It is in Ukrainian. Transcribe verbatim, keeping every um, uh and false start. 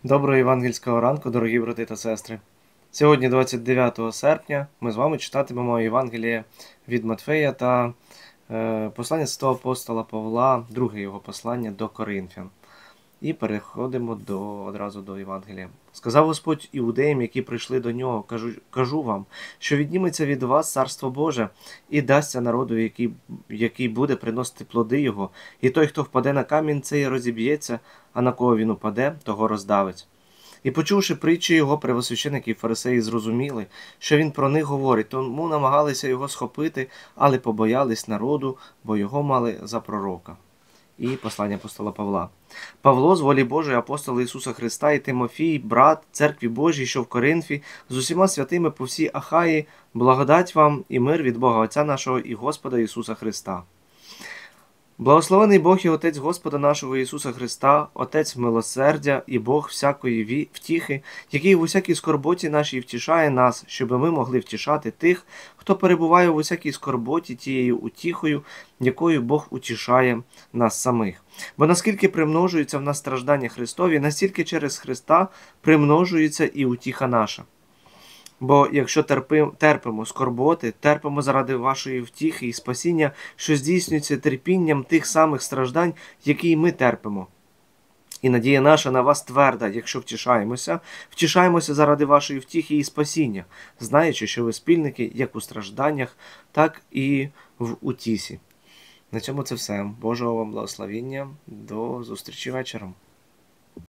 Доброго євангельського ранку, дорогі брати та сестри. Сьогодні, двадцять дев'ятого серпня, ми з вами читатимемо Євангеліє від Матфея та е, послання святого апостола Павла, друге його послання до Коринфян. І переходимо до, одразу до Євангелія. «Сказав Господь іудеям, які прийшли до нього, кажу, кажу вам, що відніметься від вас царство Боже, і дасться народу, який, який буде приносити плоди його, і той, хто впаде на камінь, цей розіб'ється, а на кого він упаде, того роздавить». І почувши притчі його, первосвященники і фарисеї зрозуміли, що він про них говорить, тому намагалися його схопити, але побоялись народу, бо його мали за пророка. І послання апостола Павла. Павло, з волі Божої, апостол Ісуса Христа і Тимофій, брат Церкві Божій, що в Коринфі, з усіма святими по всій Ахаї, благодать вам і мир від Бога Отця нашого і Господа Ісуса Христа. Благословений Бог і Отець Господа нашого Ісуса Христа, Отець милосердя і Бог всякої втіхи, який в усякій скорботі нашій втішає нас, щоб ми могли втішати тих, хто перебуває в усякій скорботі тією утіхою, якою Бог утішає нас самих. Бо наскільки примножується в нас страждання Христові, настільки через Христа примножується і утіха наша. Бо якщо терпим, терпимо скорботи, терпимо заради вашої втіхи і спасіння, що здійснюється терпінням тих самих страждань, які й ми терпимо. І надія наша на вас тверда, якщо втішаємося, втішаємося заради вашої втіхи і спасіння, знаючи, що ви спільники як у стражданнях, так і в утісі. На цьому це все. Божого вам благословіння. До зустрічі вечором.